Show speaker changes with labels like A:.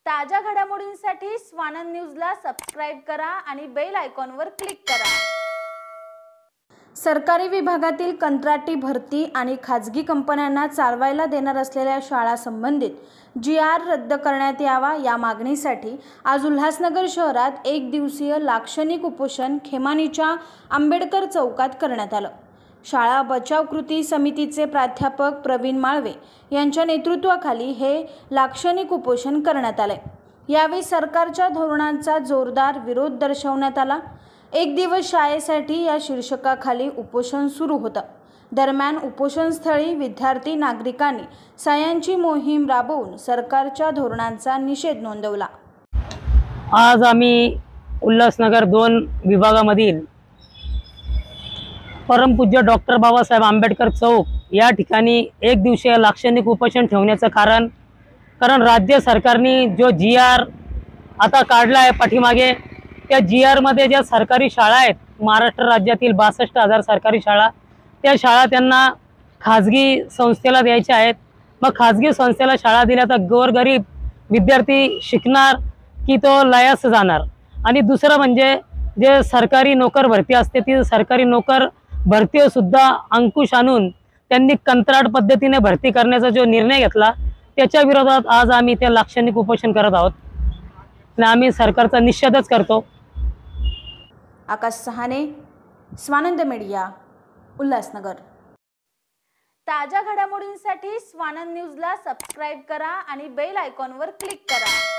A: ताज्या घडामोडींसाठी स्वानंद न्यूजला सबस्क्राइब करा आणि बेल आयकॉनवर क्लिक करा। सरकारी विभागातील कंत्राटी भरती आणि खाजगी कंपन्यांना चालवायला देणार असलेल्या शाळा संबंधित GR रद्द करण्यात यावा या मागणीसाठी आज उल्हासनगर शहरात एक दिवसीय लाक्षणिक उपोषण खेमानीच्या आंबेडकर चौकात करण्यात आलं। शाळा बचाव कृती समितीचे प्राध्यापक प्रवीण माळवे यांच्या नेतृत्वाखाली हे लाक्षणिक उपोषण करण्यात आले। यावेळी सरकारच्या धोरणांचा जोरदार विरोध दर्शवण्यात आला। एक दिवस शाळेसाठी या शीर्षकाखाली उपोषण सुरू होतं। दरम्यान उपोषणस्थळी विद्यार्थी नागरिकांनी सह्यांची मोहीम राबवून सरकारच्या धोरणांचा निषेध नोंदवला।
B: आज आम्ही उल्हासनगर 2 विभागामधील परमपूज्य डॉक्टर बाबासाहेब आंबेडकर चौक या ठिकाणी एक दिवसीय लाक्षणिक उपोषण ठेवण्याचं कारण राज्य सरकारने जो GR आता काढला आहे पाठीमागे, त्या GR मध्ये ज्या सरकारी शाळा आहेत, महाराष्ट्र राज्यातील 62,000 सरकारी शाळा, त्या शाळा त्यांना खाजगी संस्थेला द्यायच्या आहेत। मग खाजगी संस्थेला शाळा दिल्या तर गोरगरीब विद्यार्थी शिकणार की तो लयास जाणार। आणि दुसरं म्हणजे जे सरकारी नोकर भरती असते ती सरकारी नोकर भरती सुद्धा अंकुश आणून त्यांनी कंत्राट पद्धतीने भरती करण्याचा जो निर्णय घेतला त्याच्या विरोधात आज आम्ही ते लाक्षणिक उपोषण करत आहोत आणि आम्ही सरकारचा निषेधच करतो।
A: आकाश सहाने, स्वानंद मीडिया, उल्हासनगर। ताज्या घडामोडींसाठी स्वानंद न्यूजला सबस्क्राइब करा आणि बेल आयकॉनवर क्लिक करा।